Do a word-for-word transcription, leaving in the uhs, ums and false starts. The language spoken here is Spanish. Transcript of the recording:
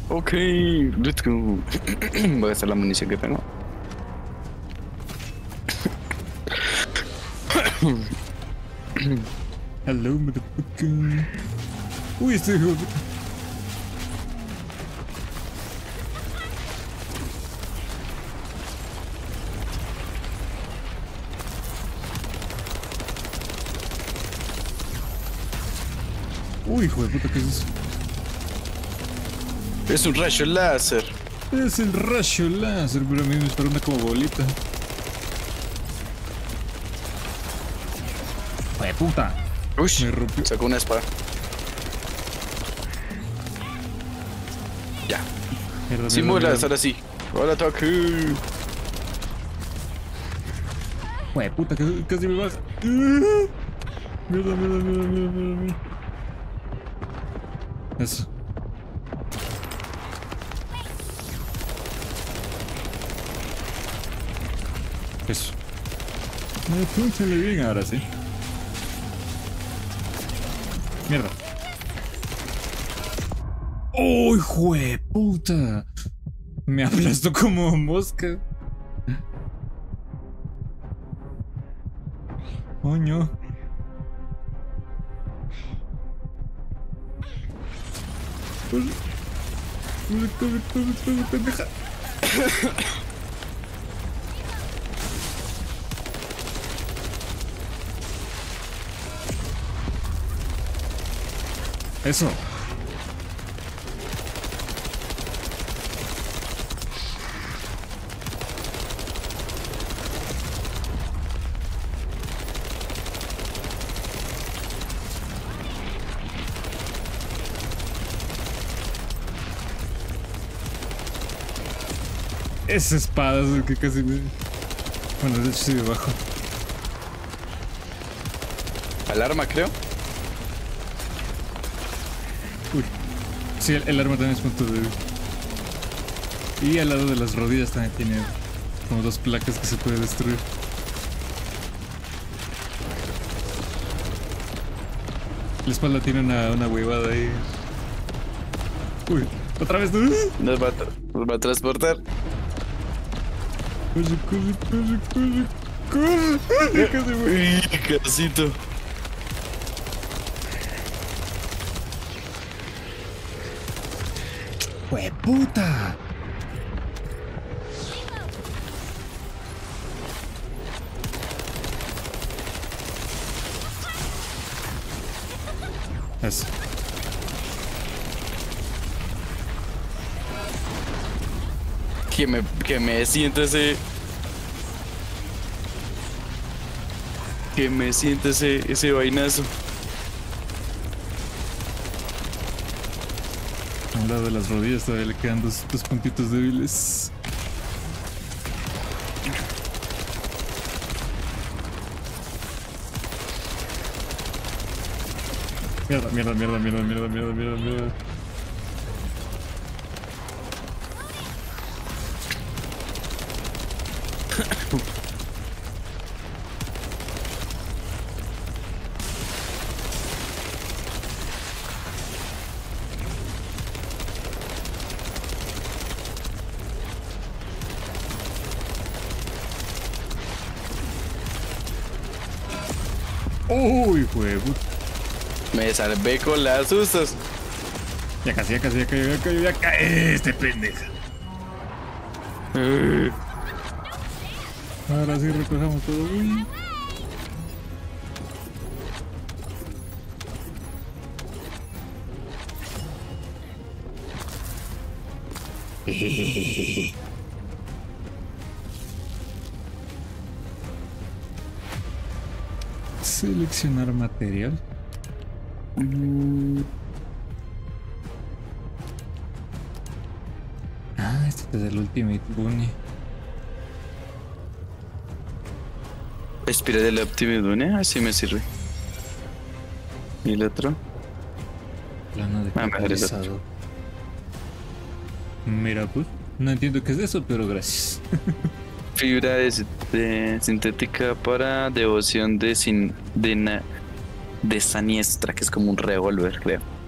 Ok, let's go. Voy a gastar la munición que tengo. Hello, motherfucker. Uy, este hijo de puta. Uy, hijo de puta, ¿qué es eso? Es un rayo láser. Es el rayo láser, pero a mí me disparó una como bolita. ¡Hijo de puta! Uy, Me rompió. sacó una espada. Ya. Mierda, Simula mierda, estar así. Hola, Taku. Hijo de puta, casi, casi me baja. Mierda, mierda, mierda, mierda, mierda, mierda. Eso. Eso. Me funciona bien ahora sí. Mierda. ¡Oh, hijo de puta! Me aplastó como mosca. Coño. Corre, corre, corre, corre, corre, pendeja. Eso. Esa espada es el que casi me... Bueno, de hecho sí debajo. Alarma, creo. Uy. Sí, el, el arma también es punto débil. Y al lado de las rodillas también tiene como dos placas que se puede destruir. La espalda tiene una, una huevada ahí. Uy, otra vez. Nos va a, nos va a transportar. Corre, corre, corre, corre, corre. Ya casi voy. Uy, casito. ¡Hueputa! Eso. Que me, que me siente ese. Que me siente ese, ese vainazo. A un lado de las rodillas todavía le quedan dos, dos puntitos débiles. Mierda, mierda, mierda, mierda, mierda, mierda, mierda, mierda. Uy, huevo. Me salvé con las sustas. Ya casi, ya casi, ya cayó, ya cayó, ya cayó. Este pendeja. Uh, Ahora sí recogemos todo. Uy. Seleccionar material. mm, Ah, este es el Ultimate Bunny. Espira del Optimus One, así me sirve. ¿Y el otro? Plano de Ah, mejor es catalizador. Mira, pues. No entiendo qué es eso, pero gracias. Fibra de, de- sintética para devoción de, sin, de, na- de saniestra, que es como un revólver, creo.